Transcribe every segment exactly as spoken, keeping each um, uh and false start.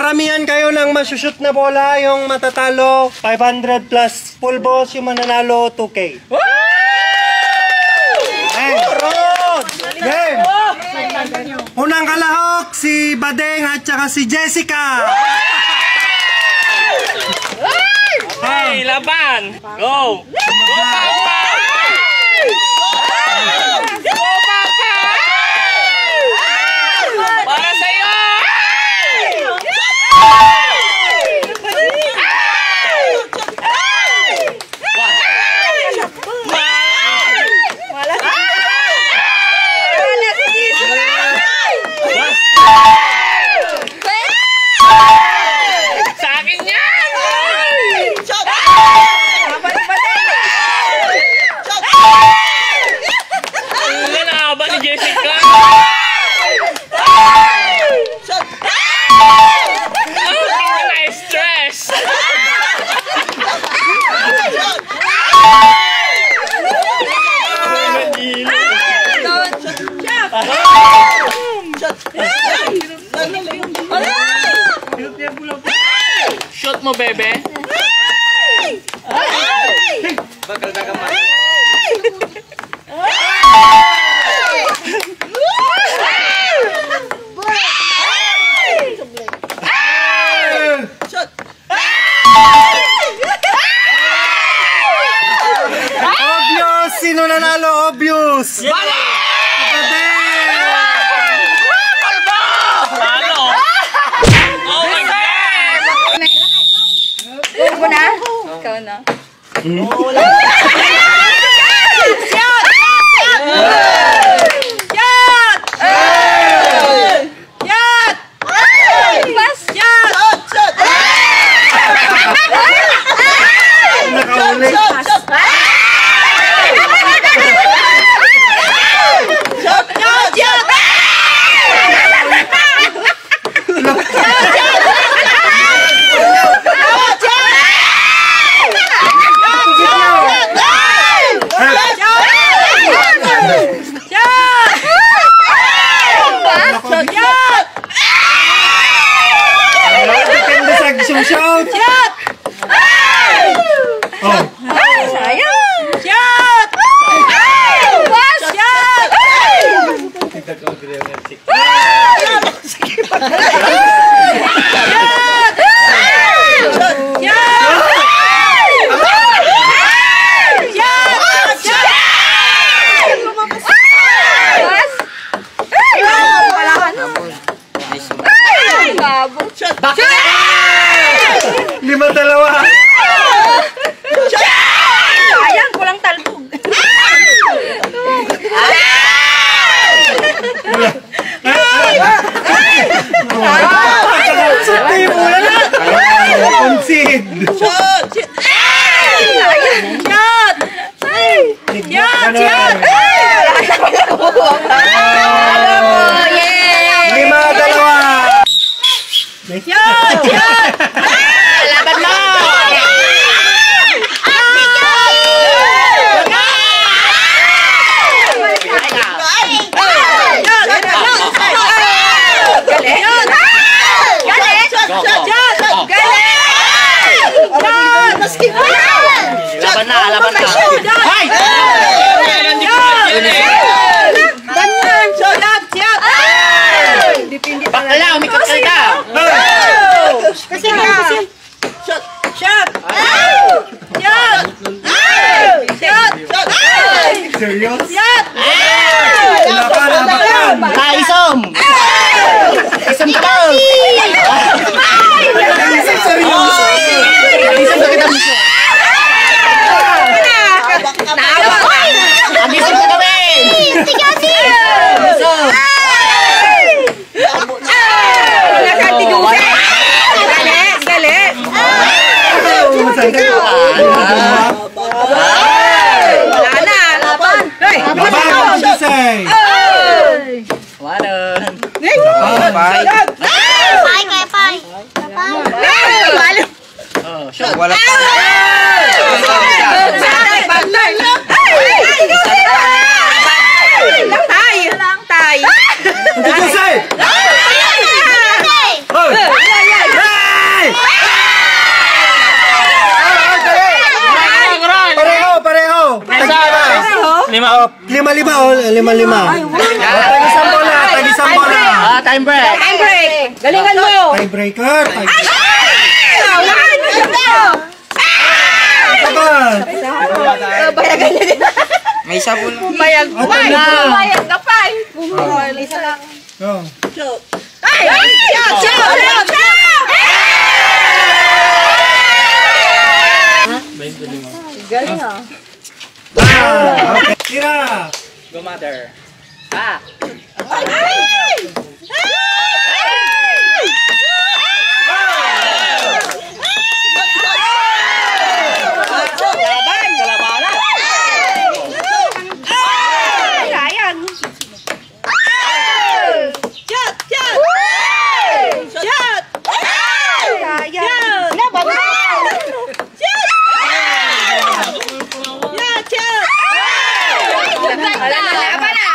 maramihan kayo ng masushoot na bola, yung matatalo five hundred plus full boss, yung mananalo two K. Hey. Game! Unang kalahok, si Badeng at saka si Jessica. Hey, laban! Go! Go, Papa! Go, Papa! Para sa'yo! Sa akin yan! Wala na ba ni Jessica? Na-stress! Shot mo, bebe. Bakal na kamay. Shot! Obvious! Sino nanalo? Obvious! Bala! Ikaw na? Ikaw na. Shot! Shot! Shot! Pas! Shot! Shot! Nakaulit. Shot! Shot! Depende sa action shot! Shot! Oh. Sayang! Shot! Pas! Shot! Lima dalawa. Sayang, kulang talbog. Sati mo na. Concede. Shot! Sayang! Shot! Shot! Shot! Lima dalawa. Shot! Shot! Laban mo! Laban na, laban na. Hay! Ganyan! Shot! Shot! Bakla, umikot ka na. Kasi nga! Shot! Shot! Shot! Shot! Serious? Shot! Laban, laban. Ha, isom! Isom ka daw! Isang seryoso. Isom ka kita muso! Naawa! Ang isom ka gawin! Tigasin! Isom! Nakatigusin! Gali! Gali! Wala na! Laban! Laban, Jose! Waron! Laban! Pai, kaya pai. Pai! Oh, shot! Wala pa. Bagay! Bagay! Lang tayo! Lang tayo! Jose! Hoy! Oh, lima-lima, oh. Lima-lima. Tag-isang bola, tag-isang bola. Ah, time break. Time break. Galingan mo. Tiebreaker. Tiebreaker. Tawahan mo siya mo. Sabar. Bayagan niya din. May sabon. Bayag pa. Okay na. Bayag ka pa. Isa lang. Go. Ay! Shoot! Shoot! Shoot! Galing ah. Ah, okay. Tira. Go, mother. Ah. Ay! Laban! Kalabanan! Sayang! Shot! Shot! Shot! Sayang! Laban! Shot! Shot! Shot! Wala na laban na!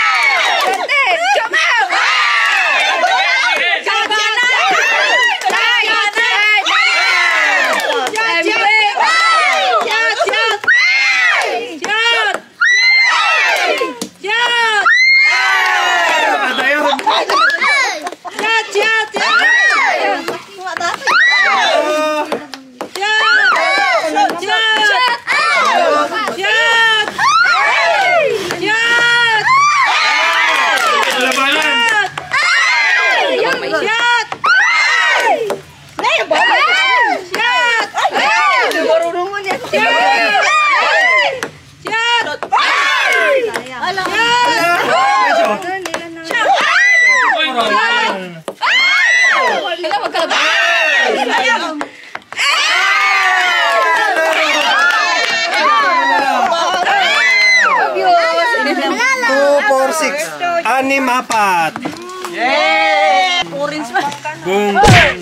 Anim, apat. Yay! Orange ba? Boom.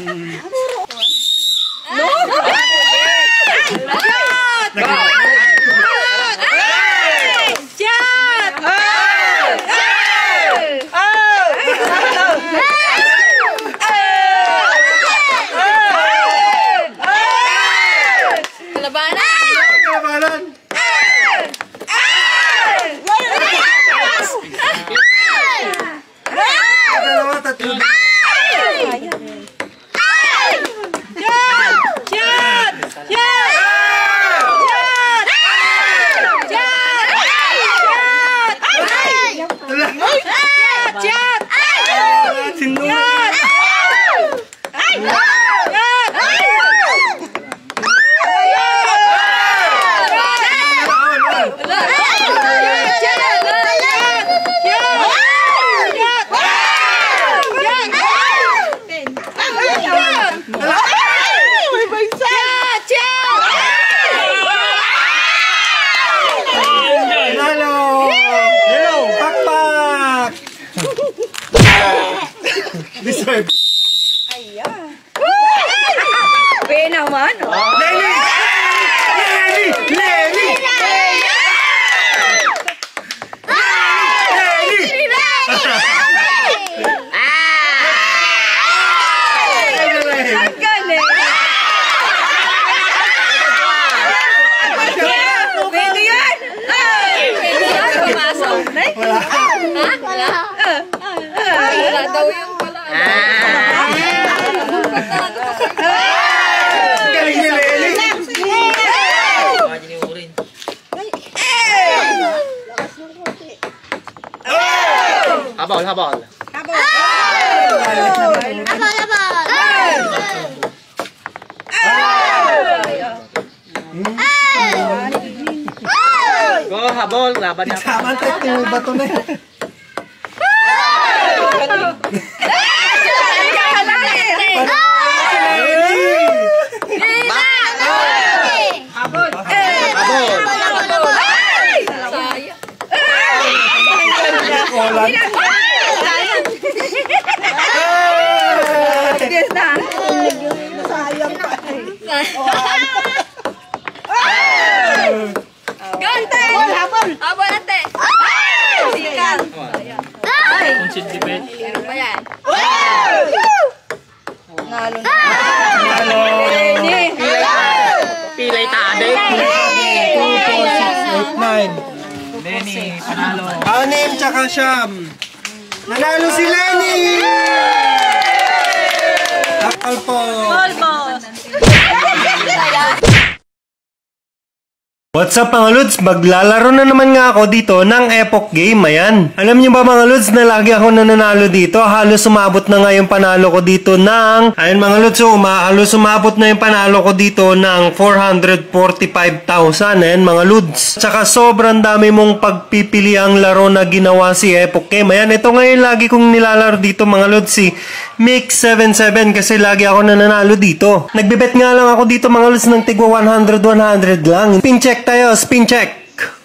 No! Deserve. Ayan. Be naman. Lenny! Lenny! Lenny! Ang galing. Pwede yan. Pwede yan. Pumasok. Wala. Wala. Wala daw yung wala. Galing ni Lenny. Habol, habol. Abol, abol. Go, habol. Laban na. Tama tayo yung bato na yun. Habol. Wala. Yes na. Gante! Habol! Habol ate! Sikan! Consid debate. Meron pa yan. Nalo na. Halo. Pilay tade. two, four, six, eight, nine. Lenny, panalo. Anim tsaka siyam. Nanalo si Lenny! Takal po. Almost. What's up mga Lods? Maglalaro na naman nga ako dito ng Epoch Game. Ayan. Alam niyo ba mga Lods na lagi ako nananalo dito? Halos sumabot na nga yung panalo ko dito ng... Ayan mga Lods, so, uma, halos sumabot na yung panalo ko dito ng four hundred forty-five thousand. Ayan mga Lods. Tsaka sobrang dami mong pagpipili ang laro na ginawa si Epoch Game. Ayan, ito ngayon lagi kong nilalaro dito mga Lods, si Mix seven seven kasi lagi ako nananalo dito. Nagbibet nga lang ako dito mga Lods ng tigwa one hundred one hundred lang. Pin check tayo, spin check.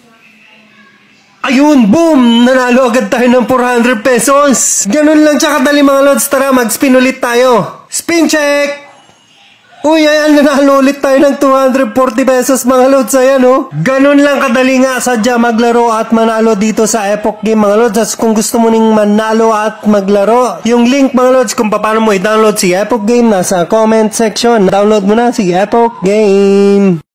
Ayun, boom! Nanalo agad tayo ng four hundred pesos. Ganun lang siya kadali mga Lods. Tara, mag-spin ulit tayo. Spin check! Uy, ayan, nanalo ulit tayo ng two hundred forty pesos mga Lods. Ayan, oh. Ganun lang kadali nga sadya maglaro at manalo dito sa Epoch Game mga Lods. At kung gusto mo ning manalo at maglaro, yung link mga Lods kung paano mo i-download si Epoch Game nasa comment section. Download mo na si Epoch Game.